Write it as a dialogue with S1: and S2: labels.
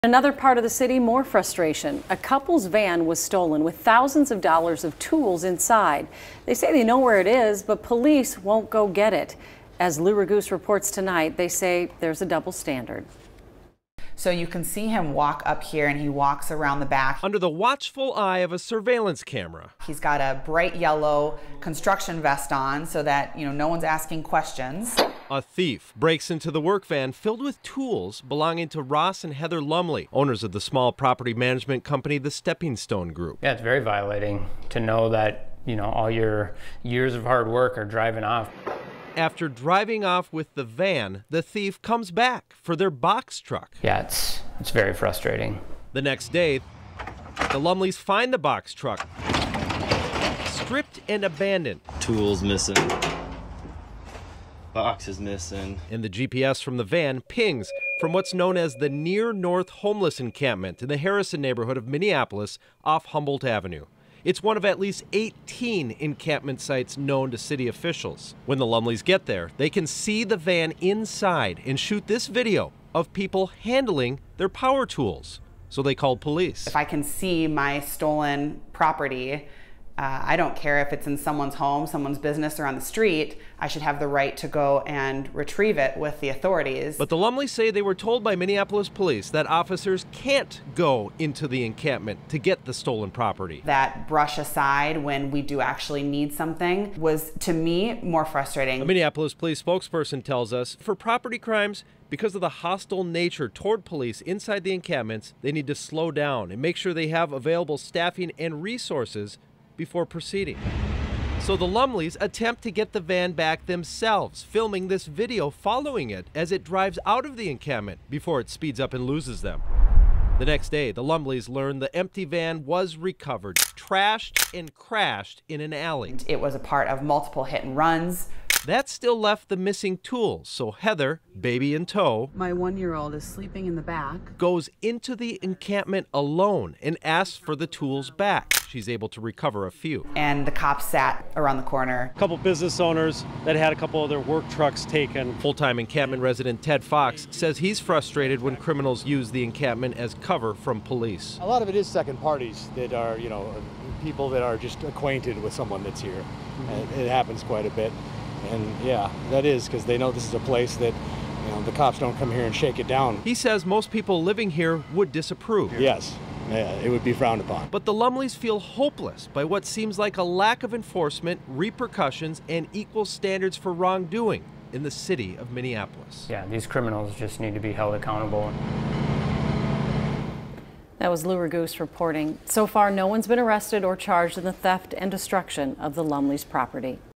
S1: Another part of the city, more frustration. A couple's van was stolen with thousands of dollars of tools inside. They say they know where it is, but police won't go get it. As Lou Ragoose reports tonight, they say there's a double standard.
S2: So you can see him walk up here and he walks around the back.
S3: Under the watchful eye of a surveillance camera.
S2: He's got a bright yellow construction vest on so that, no one's asking questions.
S3: A thief breaks into the work van filled with tools belonging to Ross and Heather Lumley, owners of the small property management company, the Stepping Stone Group.
S4: Yeah, it's very violating to know that, all your years of hard work are driving off.
S3: After driving off with the van, the thief comes back for their box truck.
S4: Yeah, it's very frustrating.
S3: The next day, the Lumleys find the box truck, stripped and abandoned.
S5: Tools missing. Boxes missing.
S3: And the GPS from the van pings from what's known as the Near North Homeless Encampment in the Harrison neighborhood of Minneapolis off Humboldt Avenue. It's one of at least 18 encampment sites known to city officials. When the Lumleys get there, they can see the van inside and shoot this video of people handling their power tools. So they called police.
S2: If I can see my stolen property, I don't care if it's in someone's home, someone's business, or on the street, I should have the right to go and retrieve it with the authorities.
S3: But the Lumleys say they were told by Minneapolis police that officers can't go into the encampment to get the stolen property.
S2: That brush aside when we do actually need something was, to me, more frustrating.
S3: A Minneapolis police spokesperson tells us for property crimes, because of the hostile nature toward police inside the encampments, they need to slow down and make sure they have available staffing and resources before proceeding. So the Lumleys attempt to get the van back themselves, filming this video following it as it drives out of the encampment before it speeds up and loses them. The next day, the Lumleys learn the empty van was recovered, trashed and crashed in an alley.
S2: It was a part of multiple hit and runs.
S3: That still left the missing tools, so Heather, baby in tow,
S6: my 1-year-old is sleeping in the back,
S3: goes into the encampment alone and asks for the tools back. She's able to recover a few.
S2: And the cops sat around the corner.
S7: A couple business owners that had a couple of their work trucks taken.
S3: Full-time encampment resident Ted Fox says he's frustrated when criminals use the encampment as cover from police.
S8: A lot of it is second parties that are, people that are just acquainted with someone that's here. And it happens quite a bit. And yeah, that is because they know this is a place that the cops don't come here and shake it down.
S3: He says most people living here would disapprove.
S8: Yes, it would be frowned upon.
S3: But the Lumleys feel hopeless by what seems like a lack of enforcement, repercussions, and equal standards for wrongdoing in the city of Minneapolis.
S4: Yeah, these criminals just need to be held accountable.
S1: That was Lou Ragoose reporting. So far, no one's been arrested or charged in the theft and destruction of the Lumleys' property.